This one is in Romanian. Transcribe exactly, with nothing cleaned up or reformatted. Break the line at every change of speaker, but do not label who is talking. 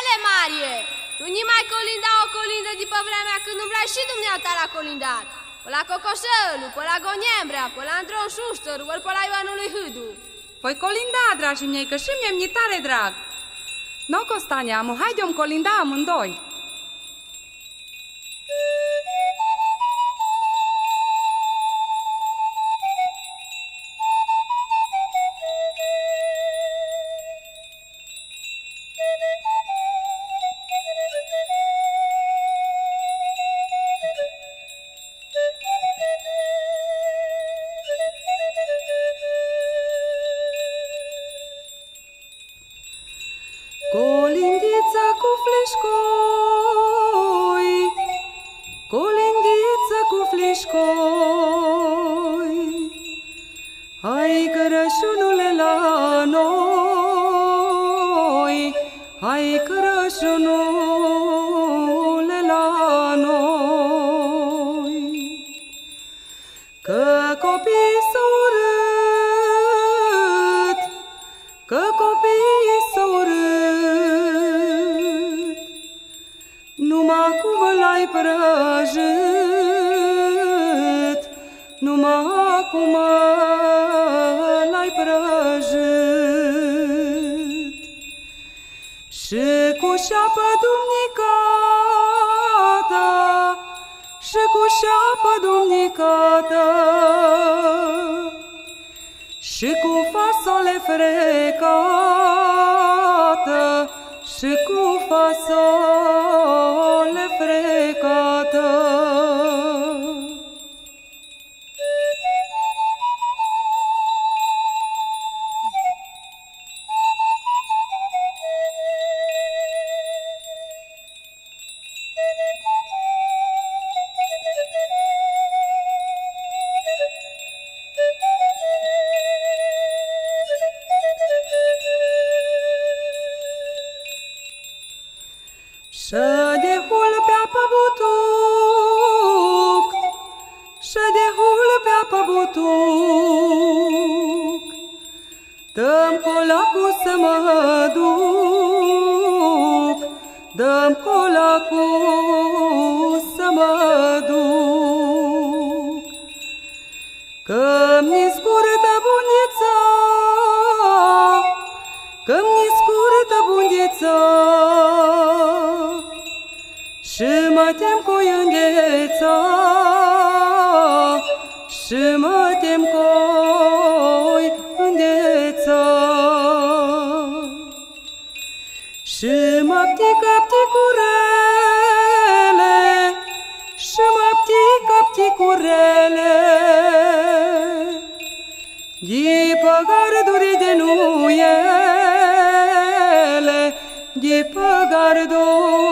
Fratele Marie, tu ni mai colinda o colindă după vremea când umblai și dumneata la colindat. Pe la Cocoșălu, pe la Goniembrea, pe la Andron Șuștor, ori pe la Ioanului Hâdu.
Păi colinda, dragii mei, că și mie mi-e tare drag. No, Costania, mă haide-om colinda amândoi.
Colindița cu fleșcoi, colindița cu fleșcoi, hai cărășunule la noi, hai cărășunule la noi, că copiii s-au urât, că copiii s-au urât, numai cum l-ai prăjit, numai cum l-ai prăjit. Și cu șapă dumnicată, și cu șapă dumnicată, și cu fasole frecată, și cu fasole frecată. Și de hulpea pe butuc, și de hulpea pe butuc, dă-mi colacul să mă duc, dă-mi colacul să mă duc, că-mi scurtă bundița, că-mi scurtă bundița, și mă tem coi îngheța, și mă tem coi îngheța. Și mă ptică pticurele, și mă ptică pticurele, dipă garduri de nuiele, dipă garduri